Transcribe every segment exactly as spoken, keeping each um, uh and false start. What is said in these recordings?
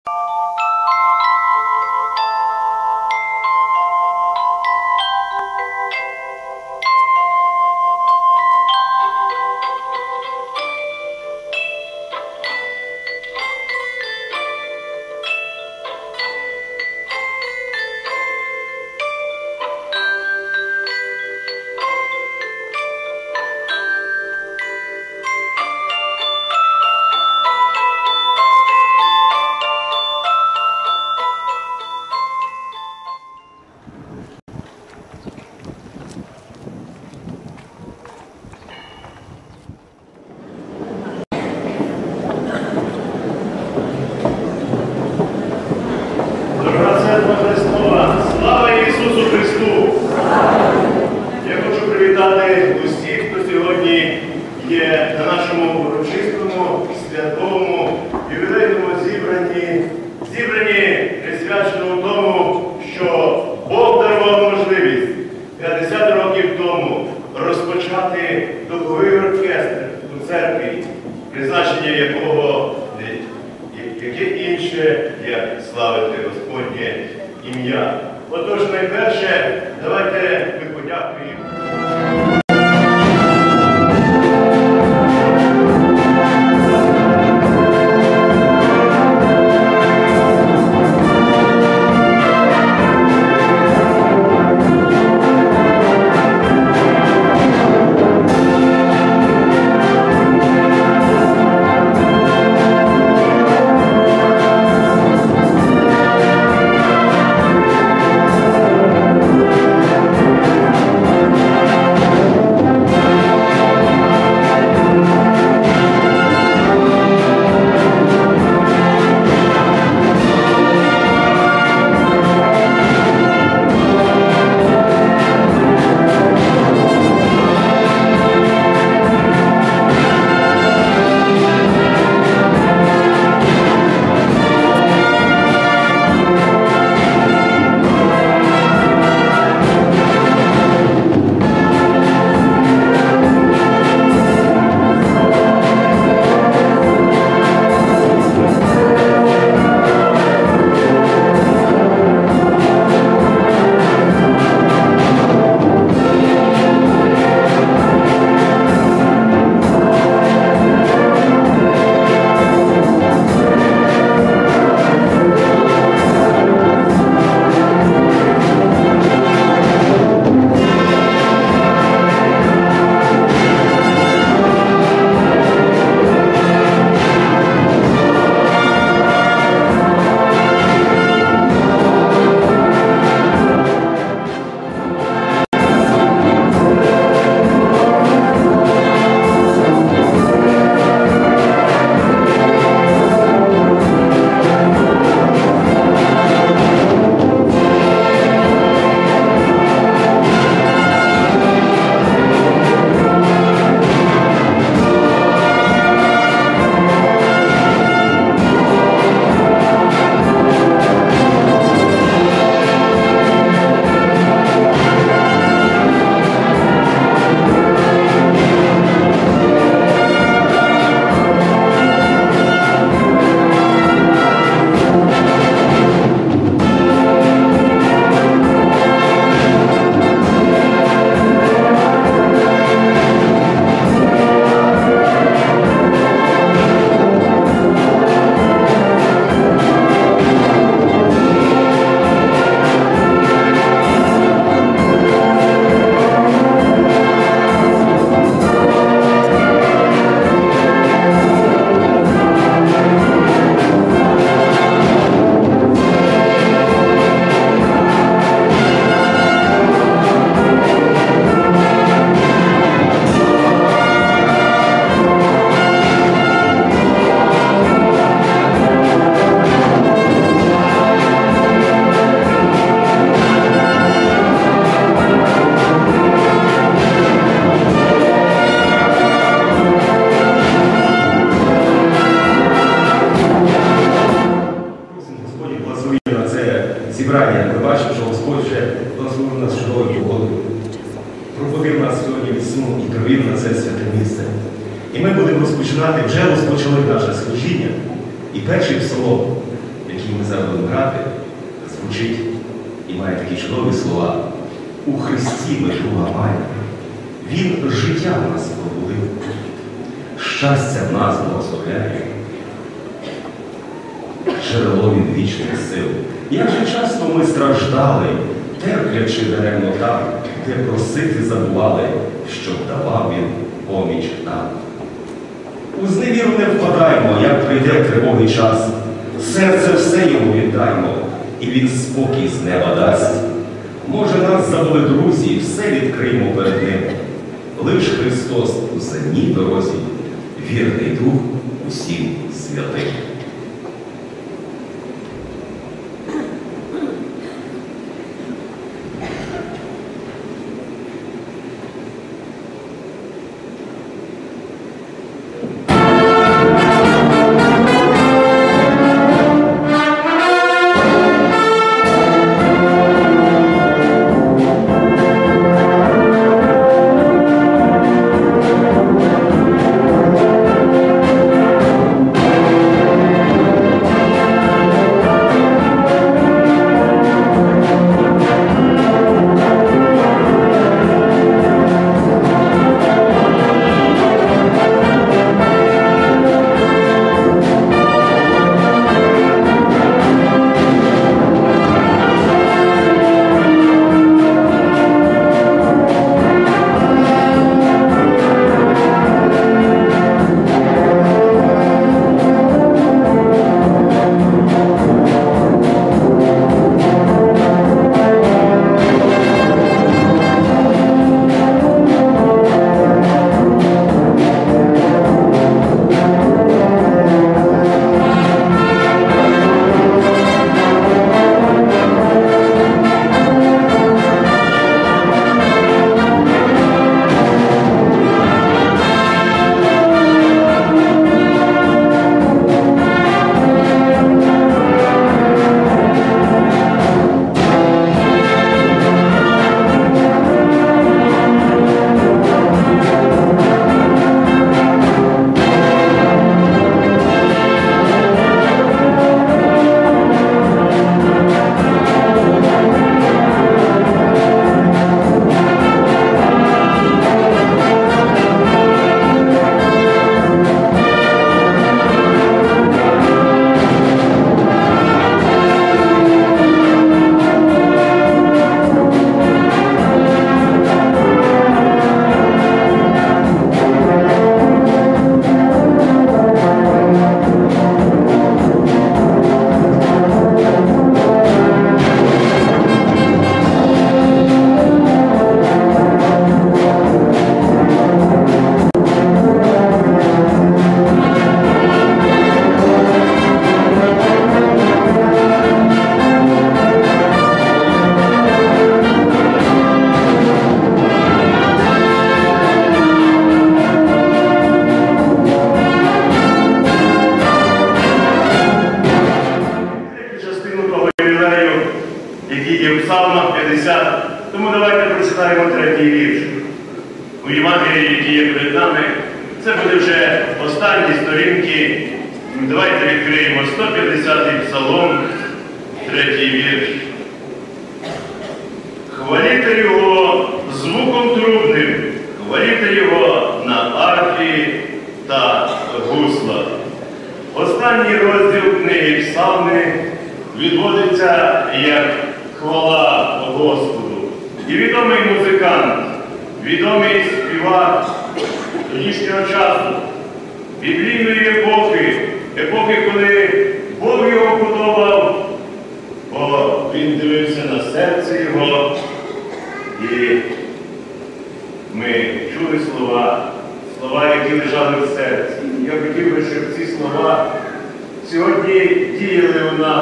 Є на нашому урочистому, святому, ювілейному зібранні, зібранні присвяченому тому, що Бог дарував можливість п'ятдесят років тому розпочати духовий оркестр у церкві, призначення якого, яке інше, як славити Господнє ім'я. Отож, найперше, давайте ми подякуємо. Зібрання, ми бачимо, що Господь вже благословив нас чудовою погодою, пробудив нас сьогодні від сну і привів на це святе місце. І ми будемо розпочинати, вже розпочали наше служіння. І перший псалом, який хати звучить і має такі чудові слова. У Христі ми друга маємо. Він життя в нас пробудив, щастя в нас благословляє, джерело він вічних сил. Як же часто ми страждали, терплячи даремно там, де просити забували, щоб давав він поміч нам. У зневіру не впадаймо, як прийде тривогий час, серце все йому віддаймо, і він спокій з неба дасть. Може, нас забули друзі, все відкриємо перед ним. Лиш Христос у земній дорозі, вірний Дух усім святим. Тому давайте прочитаємо третій вірш. У Євангелії, які є перед нами, це буде вже останні сторінки. Давайте відкриємо сто п'ятдесятий псалом, третій вірш. Хваліте його звуком трубним, хваліте його на арфі та гуслах. Останній розділ книги Псалми відводиться як хвала Господу. І відомий музикант, відомий співак тодішнього часу, біблійної епохи, епохи, коли Бог його подобав, бо він дивився на серце його, і ми чули слова, слова, які лежали в серці. Я хотів би, щоб ці слова сьогодні діяли у нас.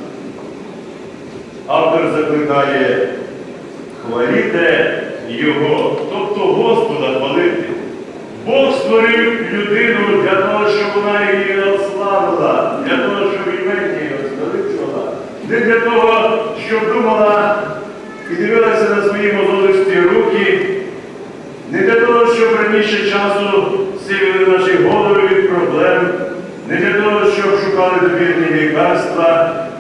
Автор закликає: хваліте Його, тобто Господа хвалити. Бог створив людину для того, щоб вона її ославила, для того, щоб імення його звеличувала. Не для того, щоб думала і дивилася на свої мозолисті руки, не для того, щоб раніше часу сивили наші голови від проблем, не для того, щоб шукали довірні лікарства у певних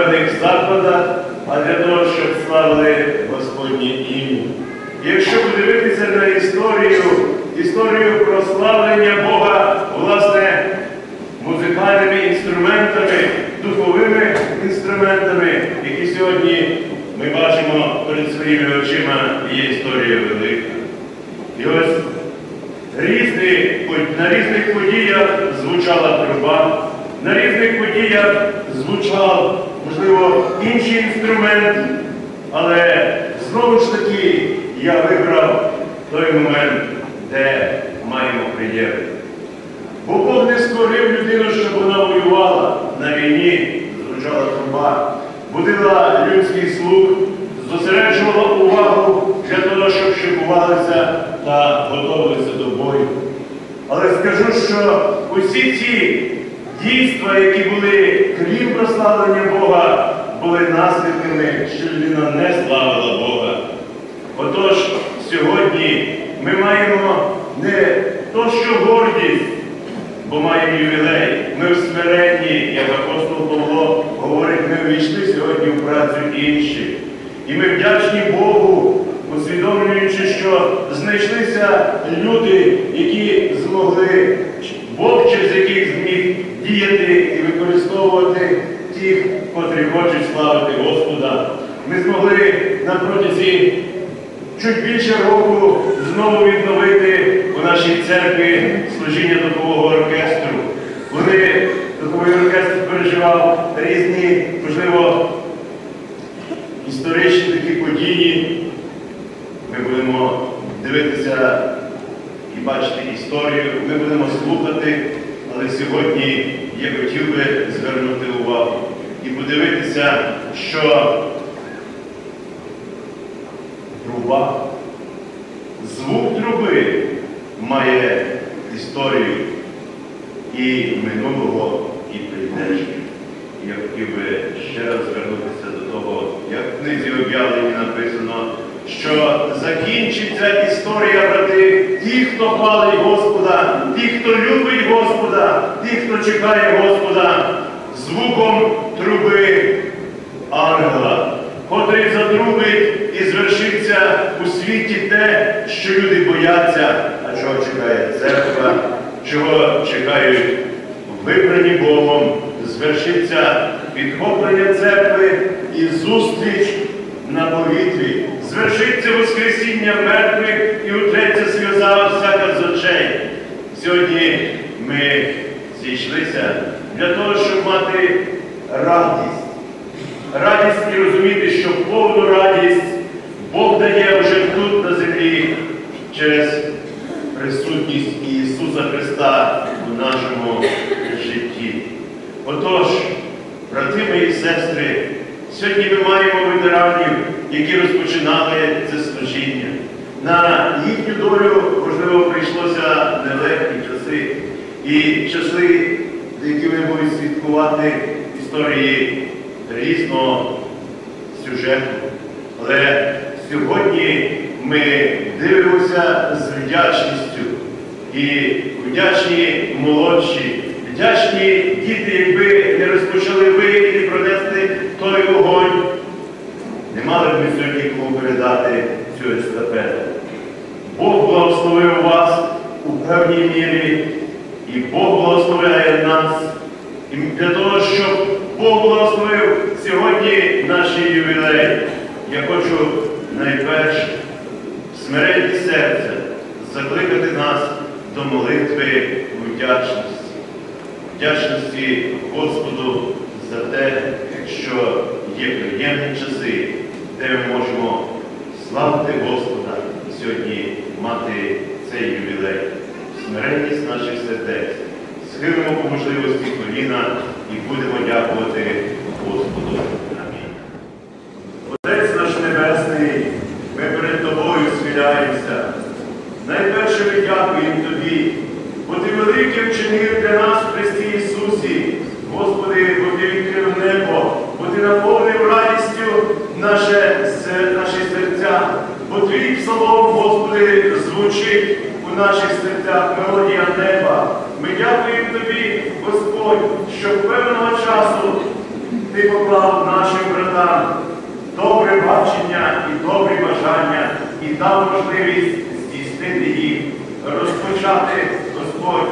певних закладах, а для того, щоб славили Господнє ім'я. Якщо подивитися на історію, історію прославлення Бога, власне, музикальними інструментами, духовими інструментами, які сьогодні ми бачимо перед своїми очима, є історія велика. І ось різні, на різних подіях звучала труба, на різних подіях звучав, можливо, інший інструмент, але знову ж таки я вибрав той момент, де маємо приємно. Бо Бог не створив людину, щоб вона воювала. На війні звучала труба, будила людський слух, зосереджувала увагу для того, щоб шикувалися та готувалися до бою. Але скажу, що усі ці дійства, які були, крім прославлення Бога, були наслідками, що людина не славила Бога. Отож, сьогодні ми маємо не то, що гордість, бо маємо ювілей. Ми в смиренні, як апостол Павло говорить, ми увійшли сьогодні в працю інших. І ми вдячні Богу, усвідомлюючи, що знайшлися люди, які змогли, Бог через яких зміг діяти і використовувати тих, котрі хочуть славити Господа. Ми змогли на протязі чуть більше року знову відновити у нашій церкві служіння духового оркестру. Коли духовий оркестр переживав різні, можливо, історичні такі події, ми будемо дивитися і бачити історію, ми будемо слухати, але сьогодні я хотів би звернути увагу і подивитися, що труба, звук труби має історію і минулого, і прийдешнього. Я хотів би ще раз звернутися до того, як в книзі об'явлення написано, що закінчиться історія, брати, ті, хто хвалить Господа, ті, хто любить Господа, ті, хто чекає Господа, звуком труби ангела, котрий затрубить і звершиться у світі те, що люди бояться, а чого чекає церква, чого чекають вибрані Богом, звершиться підхоплення церкви і зустріч на повітрі, звершиться воскресіння мертвих і утреться сльоза всяка з очей. Сьогодні ми зійшлися для того, щоб мати радість. Радість і розуміти, що повну радість Бог дає вже тут на землі через присутність Ісуса Христа у нашому житті. Отож, брати мої сестри, сьогодні ми маємо ветеранів, які розпочинали це служіння. На їхню долю, можливо, прийшлося нелегкі часи. І часи, які вони будуть святкувати історії різного сюжету. Але сьогодні ми дивимося з вдячністю. І вдячні молодші, вдячні діти, якби не розпочали ви і не пронесли той вогонь, не мали б ми сьогодні кому передати цю естафету. Бог благословив вас у певній мірі, і Бог благословляє нас. І для того, щоб Бог благословив сьогодні наш ювілей, я хочу найперше в смиренні серця закликати нас до молитви вдячності. Вдячності Господу за те, що є приємні часи, де ми можемо славити Господа і сьогодні мати цей ювілей. Смиренність наших сердець. Схилимо по можливості коліна і будемо дякувати Господу. Амінь. Отець наш Небесний, ми перед Тобою схиляємося. Найперше ми дякуємо Тобі, бо Ти велике вчинив для нас в Христі Ісусі. Господи, бо Ти відкрив небо, бо Ти наповнив радістю наше, наші серця, бо Твій псалом, Господи, звучить у наших серцях, мелодія неба. Ми дякуємо Тобі, Господь, що певного часу Ти поклав нашим братам добре бачення і добрі бажання і дав можливість здійснити їх, розпочати, Господь,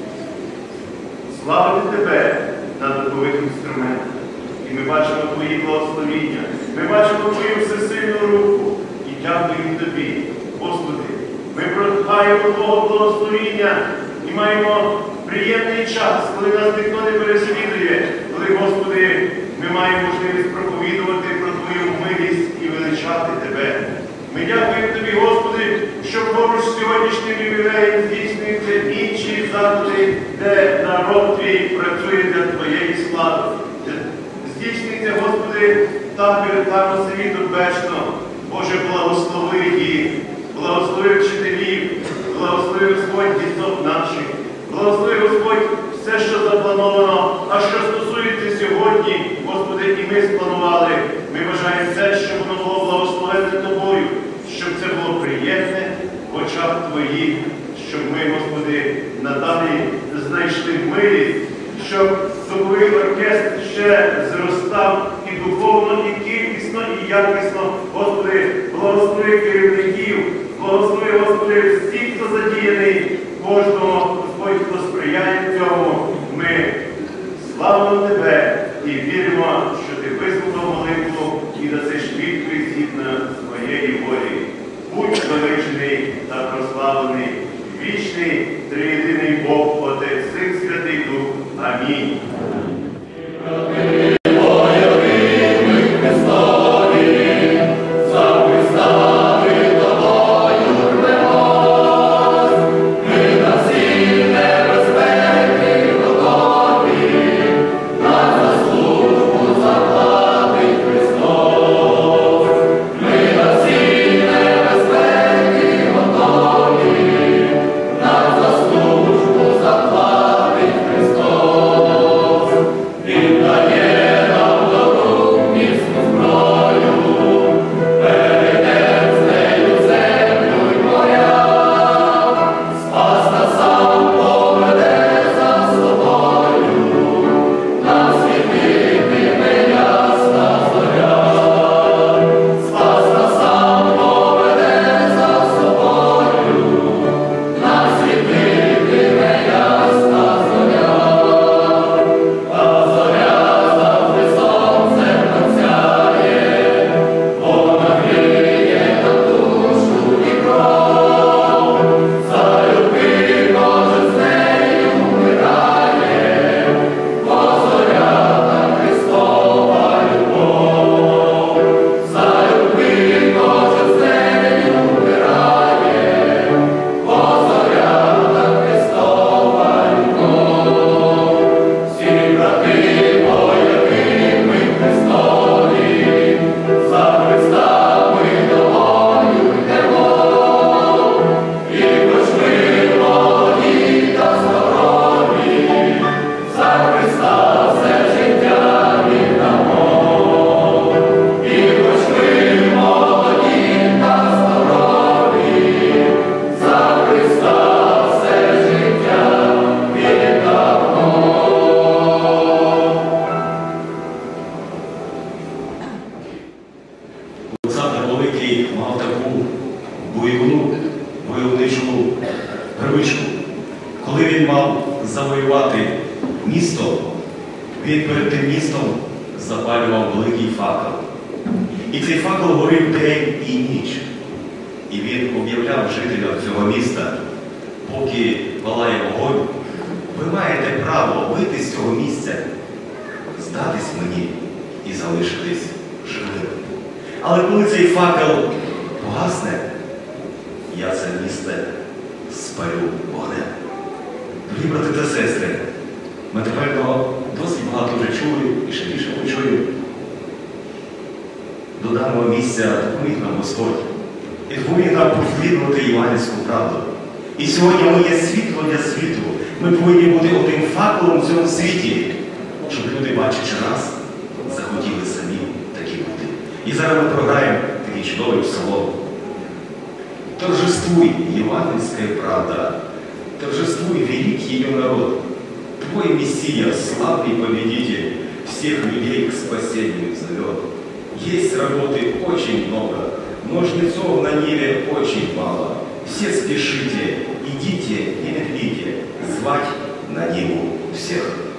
славити Тебе на духових інструментах. І ми бачимо Твої благословіння, ми бачимо Твою всесильну руку і дякуємо Тобі, Господи. Ми прохаємо Твого благословіння і маємо приємний час, коли нас ніхто не переслідує, коли, Господи, ми маємо можливість проповідувати про Твою милість і величати Тебе. Ми дякуємо Тобі, Господи, що поруч з сьогоднішнім ювілеєм здійснюються інші заходи, де народ Твій працює для Твоєї слави. Здійснюється, Господи, табір там у селі Турбечно. Боже, благослови їх, благослови вчителів, благослови, Господь, діток наших, благослови, Господь, все, що заплановано, а що стосується сьогодні, Господи, і ми спланували. Ми бажаємо все, щоб воно було благословенне Тобою, щоб це було приємне в очах Твоїх, щоб ми, Господи, надалі знайшли милість, щоб духовий оркестр ще зростав і духовно, і кількісно, і якісно. Господи, благослови керівників, благослови, Господи, всіх, хто задіяний, кожного, Господь, хто сприяє цьому. Ми славимо Тебе і віримо, що Ти вислухав молитву і дасиш відповідь згідно своєї волі. Будь величений та прославлений, вічний, триєдиний Бог, Отець, Син, Святий Дух. Амінь. Він перед тим містом запалював великий факел. І цей факел горів день і ніч. І він об'являв жителям цього міста, поки палає вогонь, ви маєте право вийти з цього місця, здатись мені і залишитись живим. Але коли цей факел погасне, я це місце спалю вогнем. Дорогі брати та сестри, ми тепер досить багато вже чули і ще більше почуємо. До даного місця допоміг нам Господь. І допоміг нам проповідувати євангельську правду. І сьогодні ми є світло для світу. Ми повинні бути одним факелом в цьому світі, щоб люди, бачачи нас, захотіли самі такі бути. І зараз ми програємо такий чудовий псалом. Торжествуй, євангельська правда, торжествуй, великий ее народ. Твой Мессия, славный победитель, всех людей к спасению зовет. Есть работы очень много, но жнецов на небе очень мало. Все спешите, идите, не медлите, звать на Ниву всех.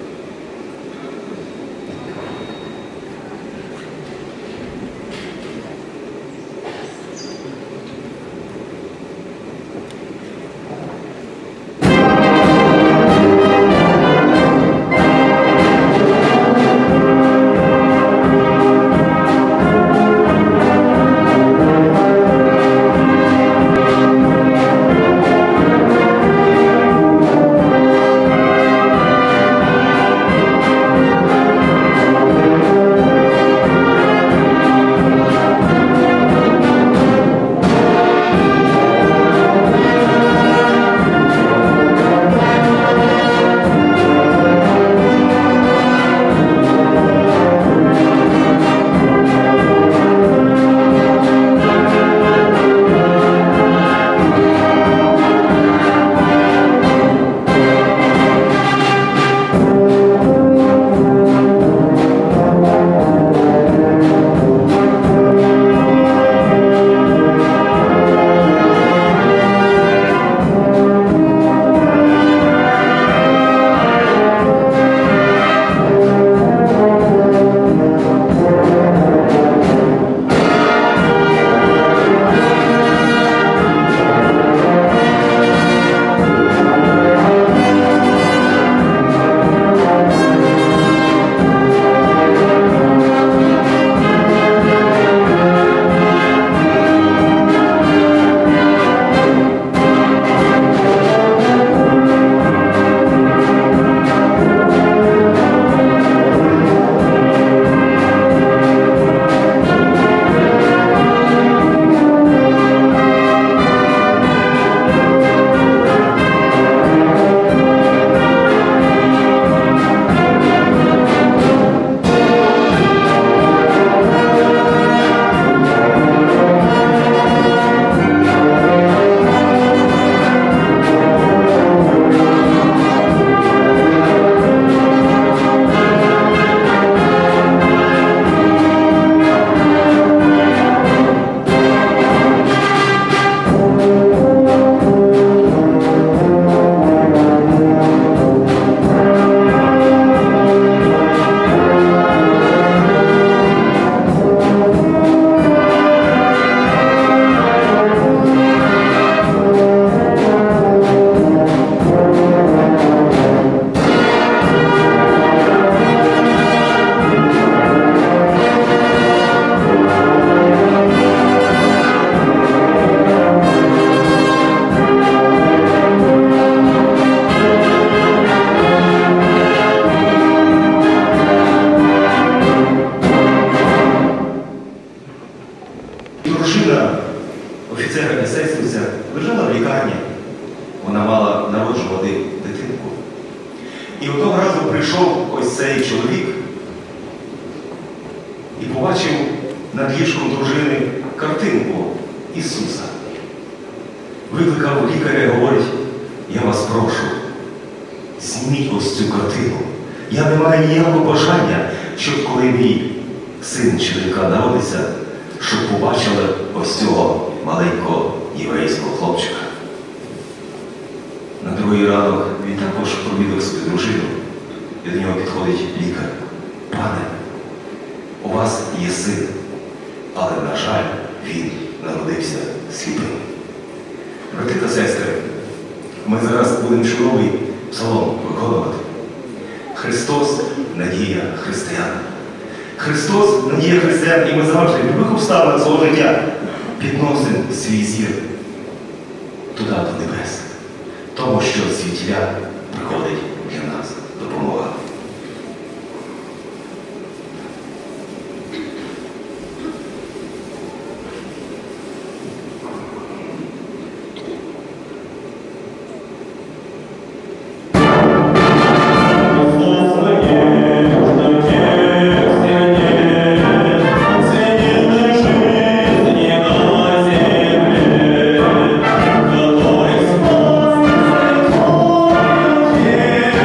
І одного разу прийшов ось цей чоловік і побачив над ліжком дружини картинку Ісуса. Викликав лікаря і говорить: я вас прошу, зніміть ось цю картину. Я не маю ніякого бажання, щоб коли мій син чи донька народиться, щоб побачили ось цього маленького єврейського хлопчика. На другий ранок він також провідав свою дружину, і до нього підходить лікар. Пане, у вас є син, але, на жаль, він народився сліпим. Брати та сестри, ми зараз будемо чудовий псалом виконувати. Христос – надія християн. Христос – надія християн, і ми завжди в любих обставинах свого життя підносимо свій зір туди, до небес. Тому що звідтіля приходить для нас допомога. Yeah.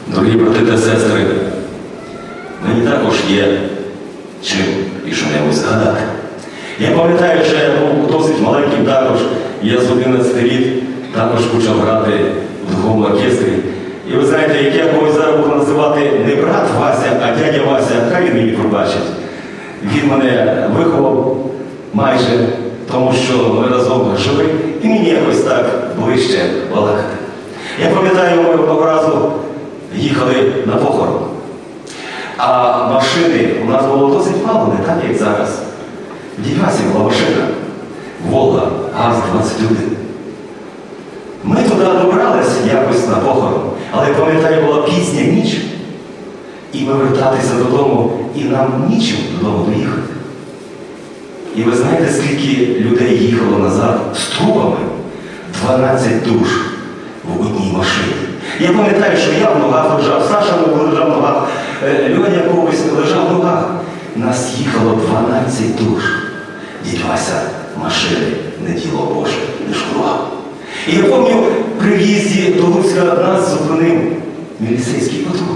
Дорогі брати та сестри, мені також є чим і що-небудь згадати. Я пам'ятаю, що я був досить маленьким також, я з одинадцяти літ також почав грати в духовному оркестрі. І ви знаєте, як я когось зараз буду називати не брат Вася, а дядя Вася, хай він мені пробачить. Він мене виховав майже, тому що ми разом жили, і мені якось так ближче балакати. Я пам'ятаю, ми одного разу їхали на похорон. А машини у нас було досить мало, не так, як зараз. В дяді Васі була машина Волга ГАЗ двадцять один. Ми туди добрались якось на похорон, але, пам'ятаю, була пізня ніч, і ми вертатися додому, і нам нічим додому доїхати. І ви знаєте, скільки людей їхало назад з трупами? дванадцять душ в одній машині. Я пам'ятаю, що я в ногах лежав, Саша лежав в ногах, Льоня когось лежав в ногах. Нас їхало дванадцять душ. Дядь Вася машини, не діло Боже, не шкодував. І я пам'ятаю, при в'їзді до Луцька нас зупинив міліцейський патруль.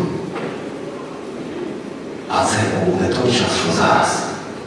А це був не той час, що зараз.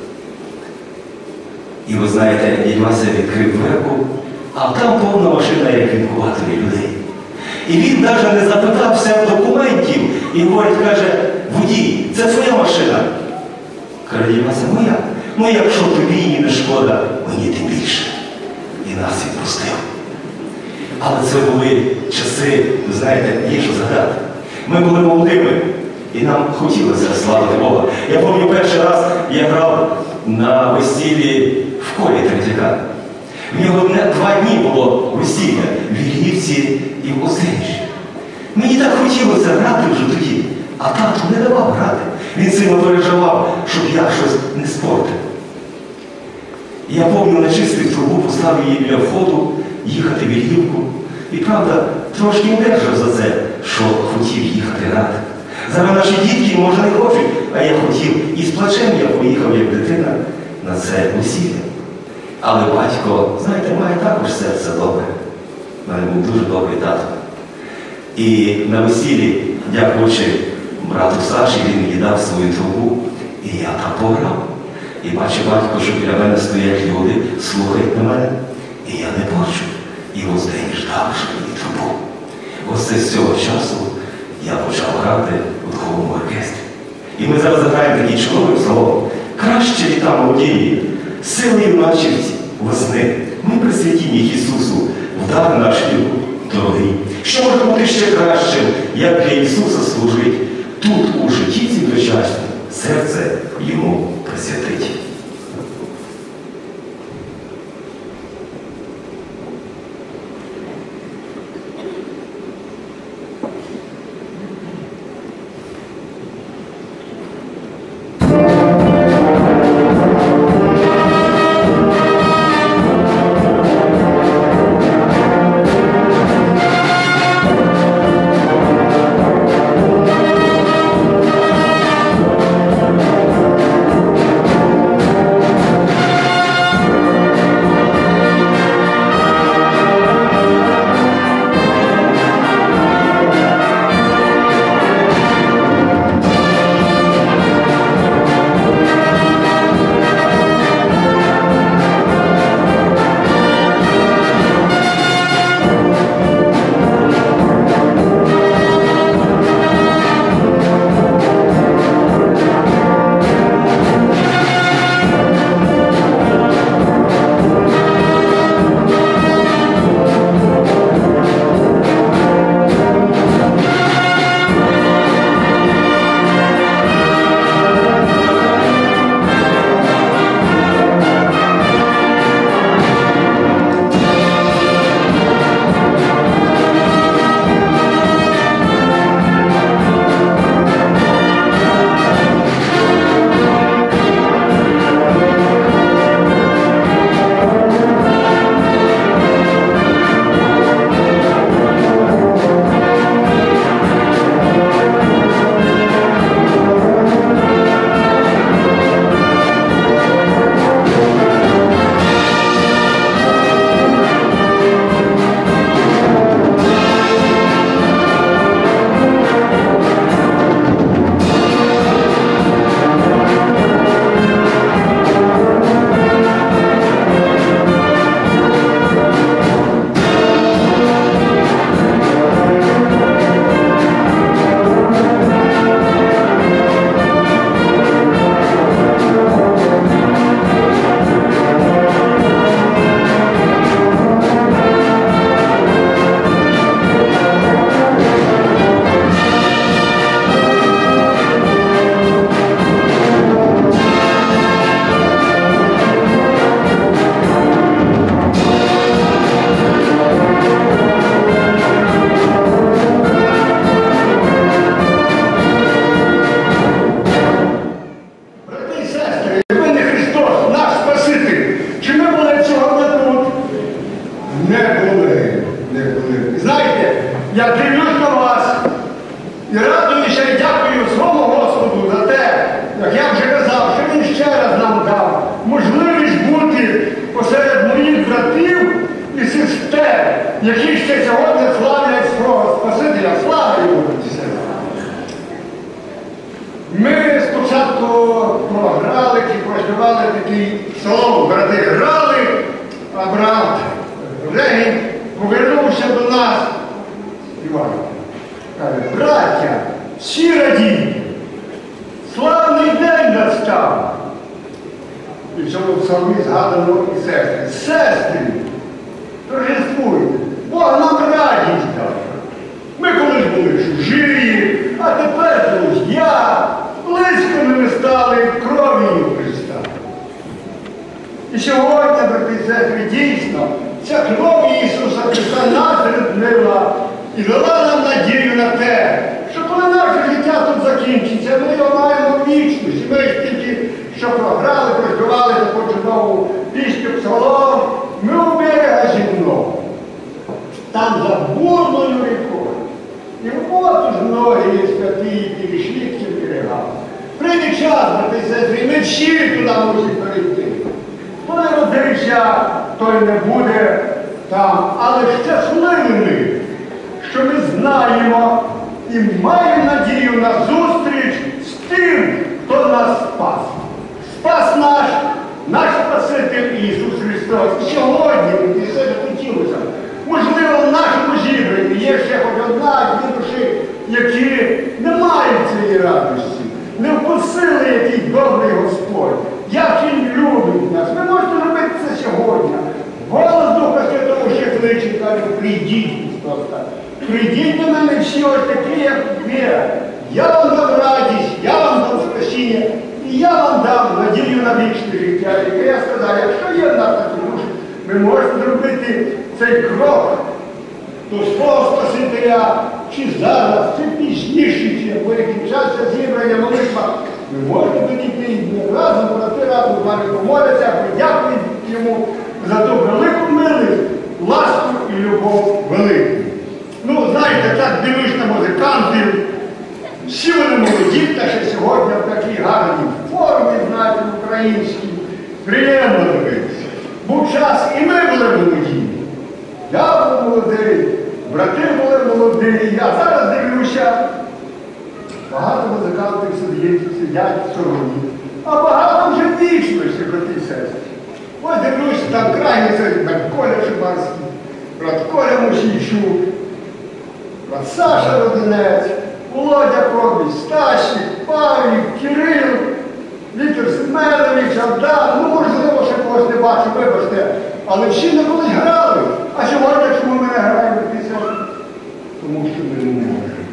І ви знаєте, дядь Вася відкрив дверку, а там повна машина, як в інкубаторі людей. І він навіть не запитався документів і говорить, каже, водій, це твоя машина? Каже, дядь Вася, моя? Ну якщо тобі її не шкода, мені тим більше. І нас відпустив. Але це були часи, ви знаєте, є що згадати. Ми були молодими, і нам хотілося славити Бога. Я пам'ятаю, перший раз я грав на весіллі в колі Третьяка. В нього два дні було весілля в Вільгівці і в Озиніші. Мені так хотілося грати вже тоді, а тату не давав грати. Він сильно переживав, щоб я щось не спортив. Я пам'ятаю, начистив трубу, поставив її біля входу, їхати в Вільгівку. І правда, трошки удержав за це, що хотів їхати грати. Зараз наші дітки, може, не хочуть, а я хотів. І з плачем я поїхав, як дитина, на це весілля. Але батько, знаєте, має також серце добре. У мене був дуже добрий тато. І на весіллі, дякуючи брату Саші, він мені дав свою трубу, і я там пограв. І бачу, батько, що біля мене стоять люди, слухають на мене, і я не плачу. І ось день ждав, що мені трубу. Ось це з цього часу я почав грати у духовному оркестрі. І ми зараз заграємо такий чоловік слово. Краще літа молодії, силою начерці весни. Ми присвятімо їх Ісусу, вдар наш дорогий. Що може бути ще кращим, як для Ісуса служить? Тут у житті цій дочасній серце Йому присвятить. радуюся і дякую своєму Господу за те, як я вже казав, що Він ще раз нам дав можливість бути посеред моїх братів і сестер, які ще сьогодні славлять свого Спасителя. Слава йому! Ми спочатку програли чи проспівали такий псалом, брати грали, а брат Регін повернувся до нас. Іван каже: браття, всі радіють, славний день настав. І в цьому псалмі згадано і сестри. Сестри, торжествуйте, Бог нам радість дав. Ми колись були чужі, а тепер друзі, близькими ми стали кров'ю Христа. І сьогодні, брати і сестри, дійсно, ця кров Ісуса Христа нас ріднила і дала нам надію на те, що коли наше життя тут закінчиться, ми його маємо в вічності. Ми ж тільки що програли, проспівали таку чудову пісню псалом, ми у берега земного. Там за бурною рікою. І от уж многі святі перейшли к цим берегам. Прийде час, брати і сестри, і ми всі туди мусимо перейти. Хто не родився, той не буде там. Але щасливими, що ми знаємо і маємо надію на зустріч з тим, хто нас спас. Спас наш, наш Спаситель Ісус Христос. І сьогодні, і все хотілося, можливо, в нашому зібранні є ще хоч одна-дві душі, які не мають цієї радості, не вкусили, який добрий Господь, як Він любить нас. Ви можете робити це сьогодні. Голос Духа Святого ще кличе, каже: прийдіть, Христос так. Прийдіть до мене всі ось такі, як віра. Я вам дам радість, я вам дам спасіння, і я вам дам надію на вічне життя. І я сказав, якщо є в нас такі душі, ви можете зробити цей крок до свого Спасителя, чи зараз, чи пізніше, чи або який час зібрання молитва. Ви можете тоді піти разом, брати разом з вами помоляться, подякують йому за ту велику милість, ласку і любов велику. Ну, знаєте, так дивиш на музикантів, всі вони молоді, та ще сьогодні в такій гарній формі, знаєте, українській. Приємно дивитися. Був час, і ми були молоді. Я був молодий, брати були молоді. Я зараз дивлюся, багато музикантів сидять, сидять в стороні, а багато вже вічності, брати і сестри. Ось дивлюся, там крайні сидять, брат Коля Шибанський, брат Коля Мусійчук, брат Саша Родинець, Володя Кобіч, Стасік, Павлік, Кирил, Віктор Семенович, Авдан, ну, можливо, ще когось не бачу, вибачте, але всі не колись грали. А сьогодні чому ми не граємо після? Тому що ми не можемо.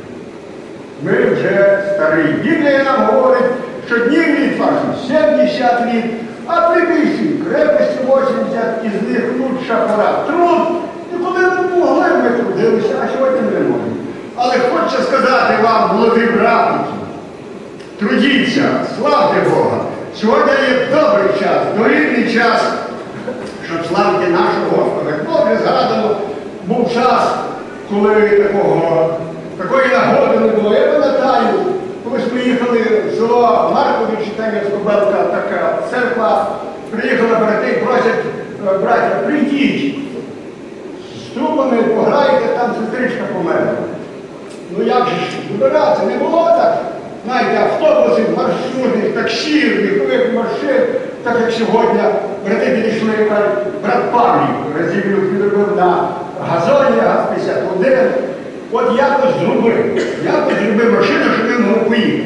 Ми вже старі. Біблія нам говорить, що днів літ ваших сімдесят літ, а при більшій крепості вісімдесят, із них лучша пора. Труд. І коли ми могли, ми трудилися, а сьогодні ми не можемо. Але хочу сказати вам, молоді братики, трудіться, славте Бога. Сьогодні є добрий час, дорівний час, щоб славити нашого Господа. Добре згадано, був час, коли такого, такої нагоди не було. Я пам'ятаю, колись ми їхали в село Маркові, Читанівсько-Белка, така церква, приїхали брати і просять: браття, прийдіть, з трубами пограйте, там сестричка померла. Ну як же ж вибиратися? Не було так. Знаєте, автобусів, маршрутних, таксів, ліхових машин, так як сьогодні брати підійшли, брат Павлік Разівлюк відробив на газоні, газ п'ятдесят один. От якось зробив, якось зробив машину, щоб він мог поїхати.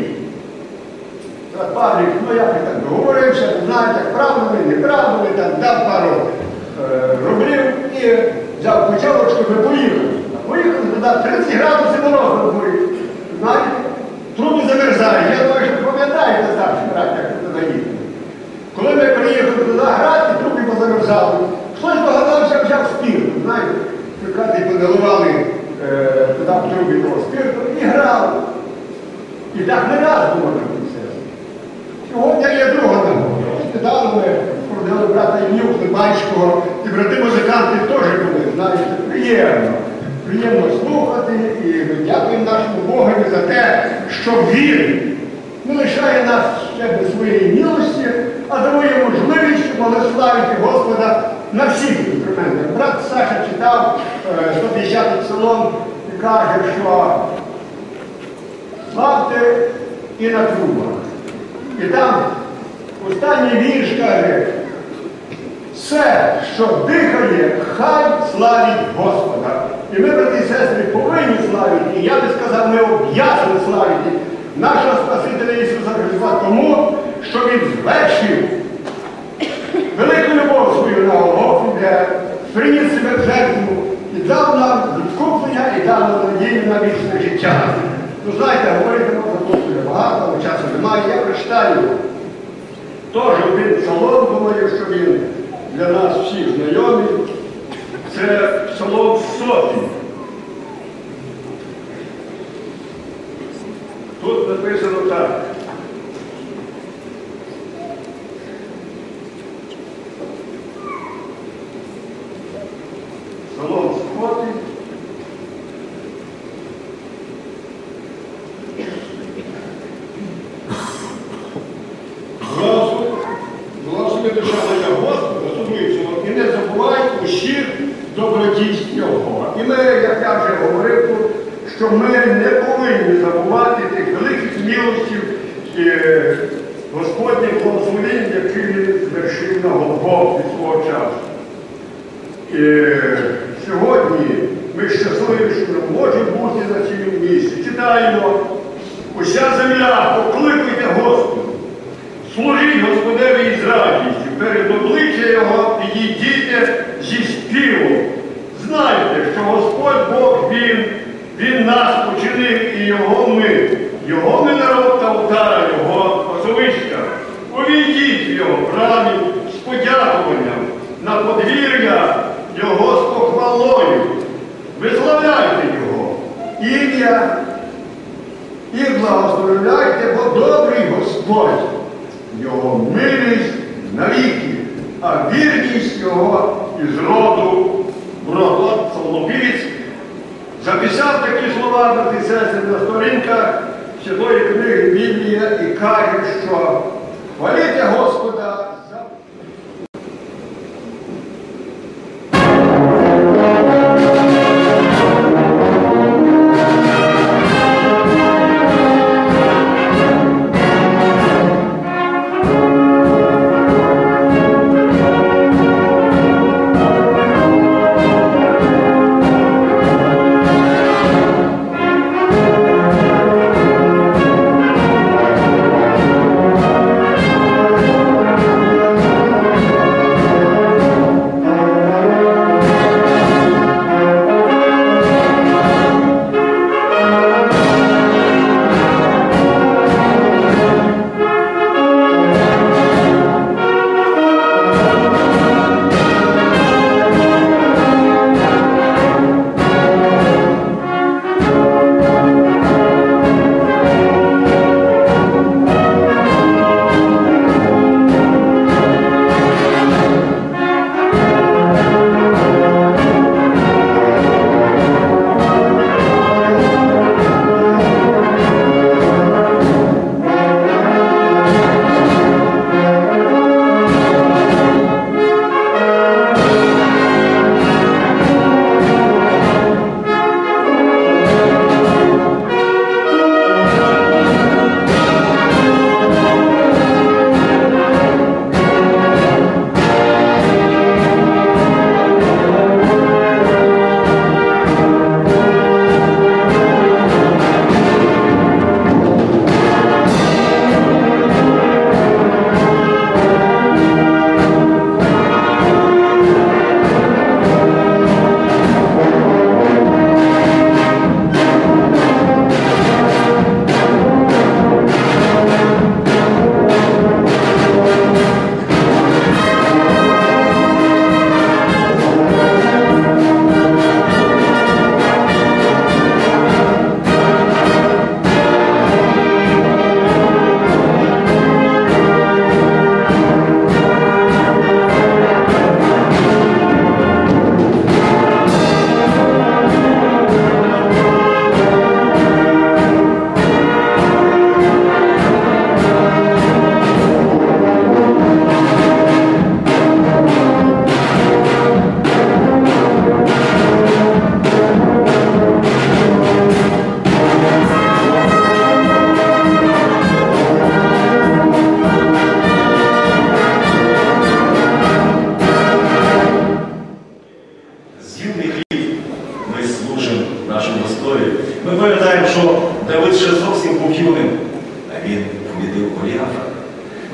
Брат Павлік, ну як так договорився, знаєте, правильно, неправильно, там дав пару е, рублів і взяв путівочку, щоб поїхали. Поїхали, туди тридцять градусів морозу на дворі. Знаєте? Труби замерзають. Я думаю, що пам'ятаєте старші браття, як туди їхали. Коли ми приїхали туди грати, труби позамерзали. Хтось догадався, взяв спірт. Знаєте, якраз і поналивали е, туди в трубі того спірту і грали. І так не раз було на концерті. Сьогодні є друга нагода. Недавно ми продали брата Ілью Хлебанського, і брати музиканти теж були, знаєте, приємно. приємно слухати, і ми дякуємо нашому Богові за те, що Він не лишає нас ще без своєї милості, а дає можливість молославити Господа на всіх інструментах. Брат Саша читав сто п'ятдесятий псалом і каже, що славте і на трубах. І там останній вірш каже, все, що дихає, хай славить Господа. І ми, брати і сестри, повинні славити, і я би сказав, ми об'язані славити нашого Спасителя Ісуса Христа тому, що Він звершив велику любов свою на Голгофі, де приніс себе в жертву і дав нам відкуплення і дав нам надію на вічне життя. Ну, знаєте, говорити можна дуже багато, але часу немає. Я прочитаю теж один псалом, думаю, що він для нас всіх знайомий. Це псалом сотий. Тут написано так. Псалом сотий. Благослови душа моя Господа, сумується, і не забувай усіх добродійств Його. І ми, як я вже говорив тут, що ми не повинні забувати тих великих милостів і Господніх благословень, які Він звершив на Голгофі свого часу. І сьогодні ми щасливі, що ми можемо бути на цьому місці. Читаємо, уся земля, покликайте Господу. Служіть Господеві із радістю, перед обличчя Його підійдіть зі співом. Знайте, що Господь Бог Він, Він нас починив і Його ми. Його ми народ та отара Його пасовиська. Увійдіть в Його храмі з подякуванням, на подвір'я Його з похвалою. Виславляйте Його ім'я і благословляйте, бо добрий Господь. Його милість навіки, а вірність Його із роду в род. Псалмопівець записав такі слова, брати і сестри, на сторінках Святої книги Біблія і каже, що хваліте Господа за...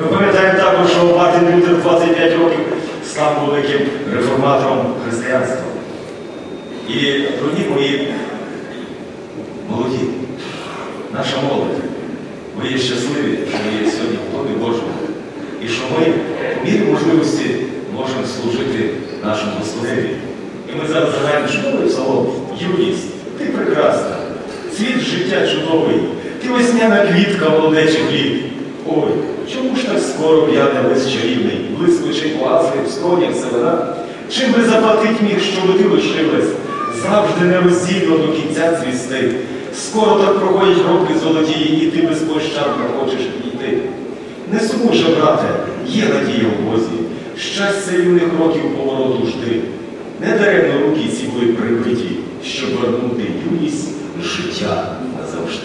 Ми пам'ятаємо також, що Мартін Лютер в двадцять п'ять років став великим реформатором християнства. І, дорогі мої молоді, наша молодь, ви є щасливі, що ви є сьогодні в Домі Божому. І що ми в мірі можливості можемо служити нашому Господеві. І ми зараз згадаємо чудовий псалом. Юність, ти прекрасна, цвіт життя чудовий, ти весняна квітка молодечих літ. Ой, чому ж так скоро в'яне лист чарівний, блискучий оазли в скронях селена? Чим би заплатить міг, щоб ти лишилась, завжди нероздільно до кінця цвісти? Скоро так проходять роки золотії, і ти безпощадно хочеш йти. Не сумуй же, брате, є надія в Бозі, щастя юних років повороту жди. Не даремно руки ці були прибиті, щоб вернути юність життя назавжди.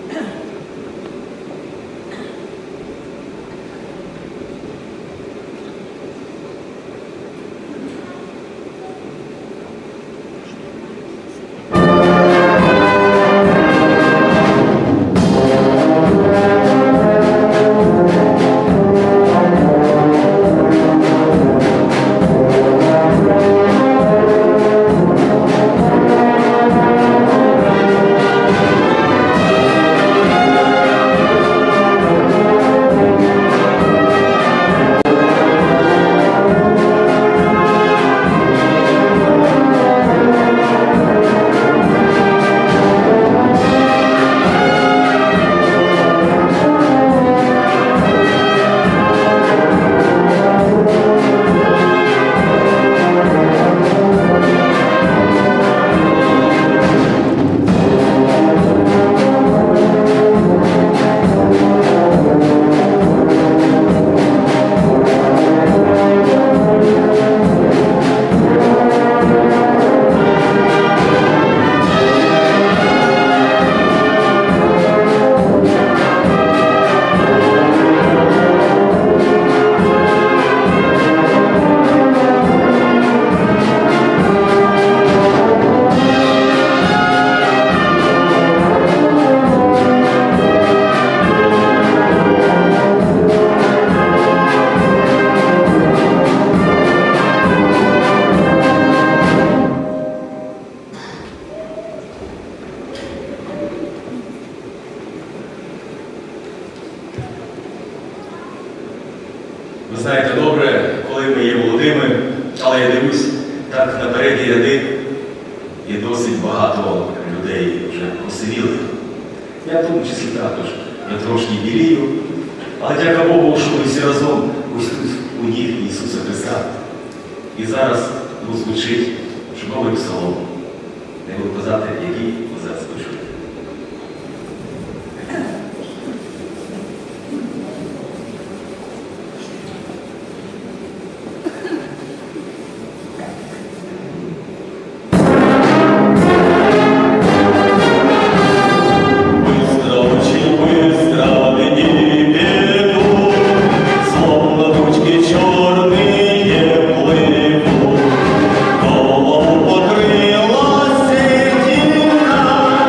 Ви знаєте добре, коли ми є молодими, але я дивлюсь, так на передній ряди є досить багато людей вже посивілих. Я в тому числі також, я трошки білію, але дяка Богу, що ми всі разом ось тут у ніг Ісуса Христа. І зараз звучить чудовий псалом. Не буду казати, який ви зараз почуєте. Покрила сидінка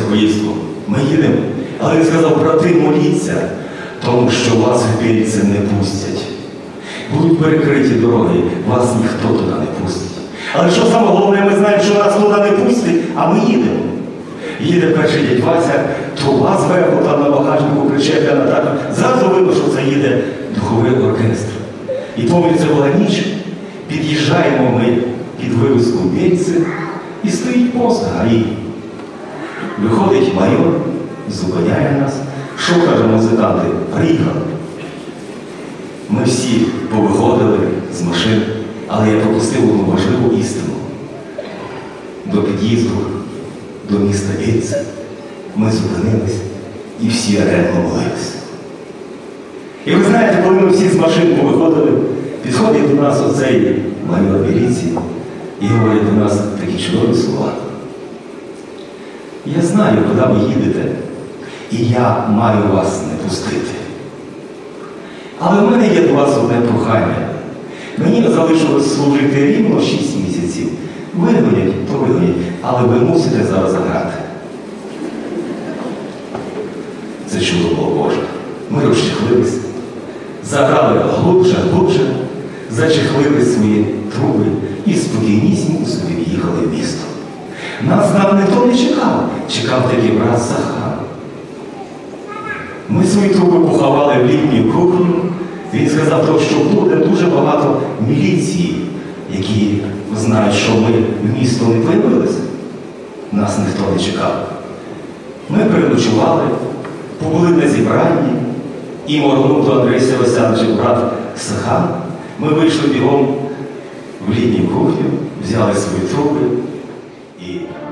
повістку. Ми їдемо. Але він сказав, брати, моліться, тому що вас в Бєльце не пустять. Будуть перекриті дороги, вас ніхто туди не пустить. Але що саме головне, ми знаємо, що нас туди не пустять, а ми їдемо. Їде перший дядь Вася, труба зверху, там на багажнику причеплена, так, зразу видно, що це їде духовий оркестр. І пам'ятаю, це була ніч, під'їжджаємо ми під вивіску Бєльце, і стоїть пост ГАІ. Виходить майор, зупиняє нас. Що каже музиканти? Приїхали. Ми всі повиходили з машин, але я пропустив одну важливу істину. До під'їзду, до міста Бєльце ми зупинились і всі ревно молились. І ви знаєте, коли ми всі з машин повиходили, підходить до нас оцей майор міліції і говорить до нас такі чудові слова. Я знаю, куди ви їдете, і я маю вас не пустити. Але в мене є до вас одне прохання. Мені залишилось служити рівно шість місяців. Вигонять, то вигонять, але ви мусите зараз заграти. Це чудо було Боже. Ми розчехлились, заграли глубже, глубже, зачехлили свої труби і спокійнісінько собі в'їхали в місто. Нас нам ніхто не чекав, чекав такий брат Захар. Ми свої труби поховали в літню кухню. Він сказав, що буде дуже багато міліції, які знають, що ми в місто не появилися. Нас ніхто не чекав. Ми переночували, побули на зібранні, і моргнув до Андрія Севастьяновича брат Сахан. Ми вийшли бігом в літню кухню, взяли свої труби і